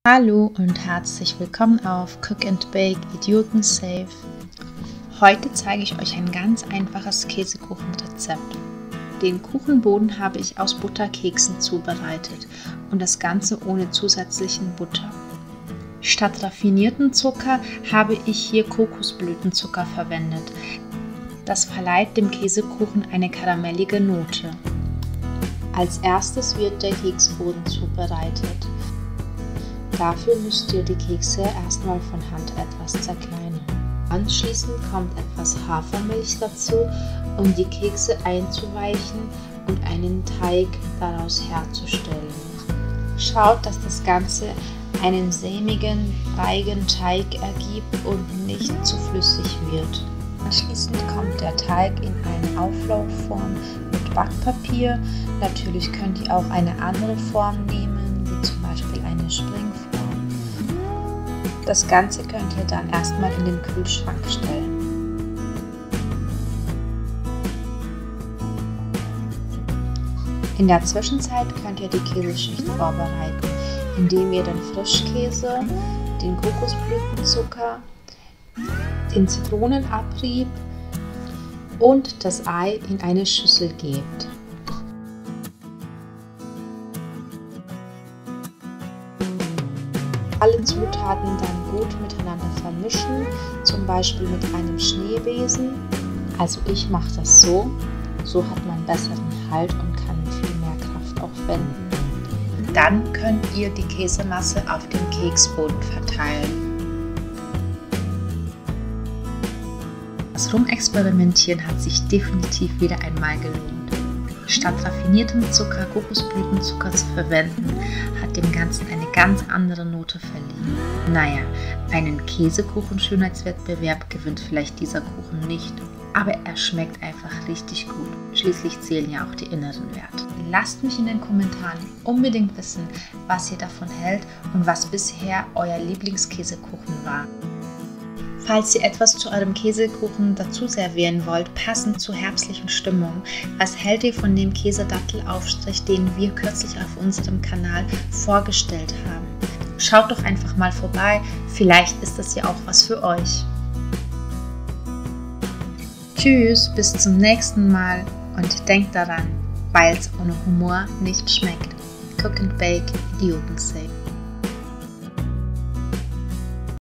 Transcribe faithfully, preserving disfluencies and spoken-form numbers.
Hallo und herzlich willkommen auf Cook and Bake Idioten Safe. Heute zeige ich euch ein ganz einfaches Käsekuchenrezept. Den Kuchenboden habe ich aus Butterkeksen zubereitet und das Ganze ohne zusätzlichen Butter. Statt raffinierten Zucker habe ich hier Kokosblütenzucker verwendet. Das verleiht dem Käsekuchen eine karamellige Note. Als erstes wird der Keksboden zubereitet. Dafür müsst ihr die Kekse erstmal von Hand etwas zerkleinern. Anschließend kommt etwas Hafermilch dazu, um die Kekse einzuweichen und einen Teig daraus herzustellen. Schaut, dass das Ganze einen sämigen, breiigen Teig ergibt und nicht zu flüssig wird. Anschließend kommt der Teig in eine Auflaufform mit Backpapier. Natürlich könnt ihr auch eine andere Form nehmen, wie zum Beispiel eine Springform. Das Ganze könnt ihr dann erstmal in den Kühlschrank stellen. In der Zwischenzeit könnt ihr die Käseschicht vorbereiten, indem ihr den Frischkäse, den Kokosblütenzucker, den Zitronenabrieb und das Ei in eine Schüssel gebt. Alle Zutaten dann gut miteinander vermischen, zum Beispiel mit einem Schneebesen. Also ich mache das so, so hat man besseren Halt und kann viel mehr Kraft aufwenden. Dann könnt ihr die Käsemasse auf dem Keksboden verteilen. Das Rumexperimentieren hat sich definitiv wieder einmal gelohnt. Statt raffiniertem Zucker Kokosblütenzucker zu verwenden, hat dem Ganzen eine ganz andere Note verliehen. Naja, einen Käsekuchen-Schönheitswettbewerb gewinnt vielleicht dieser Kuchen nicht, aber er schmeckt einfach richtig gut. Schließlich zählen ja auch die inneren Werte. Lasst mich in den Kommentaren unbedingt wissen, was ihr davon hält und was bisher euer Lieblingskäsekuchen war. Falls ihr etwas zu eurem Käsekuchen dazu servieren wollt, passend zur herbstlichen Stimmung, was hält ihr von dem Käsedattelaufstrich, den wir kürzlich auf unserem Kanal vorgestellt haben? Schaut doch einfach mal vorbei, vielleicht ist das ja auch was für euch. Tschüss, bis zum nächsten Mal und denkt daran, weil es ohne Humor nicht schmeckt. Cook and Bake Idioten Safe.